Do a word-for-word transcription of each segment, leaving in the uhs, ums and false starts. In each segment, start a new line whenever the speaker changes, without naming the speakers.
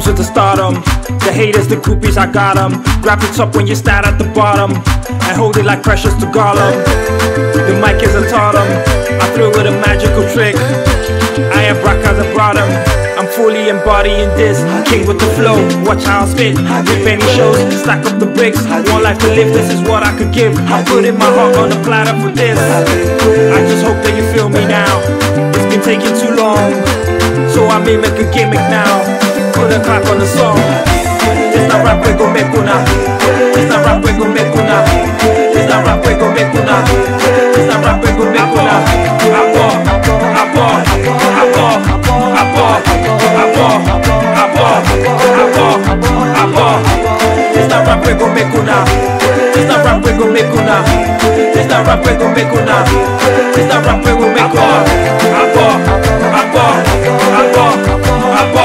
comes with the stardom. The haters, the groupies, I got them. Grab the top when you start at the bottom and hold it like precious to Gollum. The mic is a totem, I threw with a magical trick. I am Abracadabra. I'm fully embodying this, king with the flow. Watch how I spit, rip any shows, stack up the bricks. One life to live, this is what I could give. I put in my heart on the platter for this. I just hope that you feel me now. It's been taking too long, so I may make a gimmick now. Put a clap on the song. It's not rap we gon' make una. It's not rap we gon' make una. It's not rap we gon' make una. It's not rap we gon' make una. Abo, abo, abo, abo, abo, abo, abo, abo. It's not rap we gon' make una. It's not rap we gon' make una. It's not rap we gon' make una. It's not rap we gon' make una. Abo, abo, abo, abo,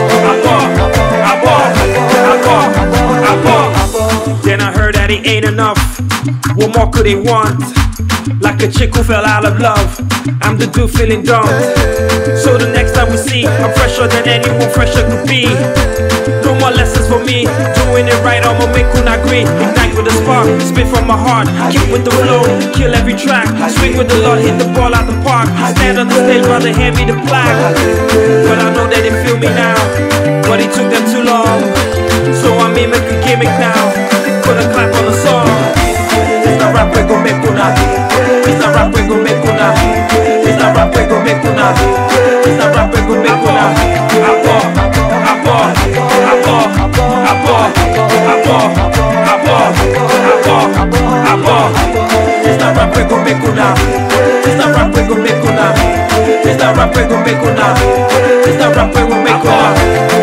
abo. Then I heard that it ain't enough. What more could they want? Like a chick who fell out of love, I'm the dude feeling dumb. So the next time we see, I'm fresher than anyone fresher could be. No more lessons for me, doing it right, I'ma make una agree. Ignite with a spark, spit from my heart. Keep with the flow, kill every track. Swing with the Lord, hit the ball out the park. Stand on the stage while they hand me the plaque. But I know that they feel me now, but it took them too long. So I may make a gimmick now. Put a clap on the song. It's not rap we gon' make una. It's not rap we gon' make una. It's not rap we gon' make una. It's not rap we gon' make una. Abo, abo, abo, abo, abo, abo, abo, abo. It's not rap we gon' make una. It's not rap we gon' make una. It's not rap we gon' make una. It's not rap we gon' make una.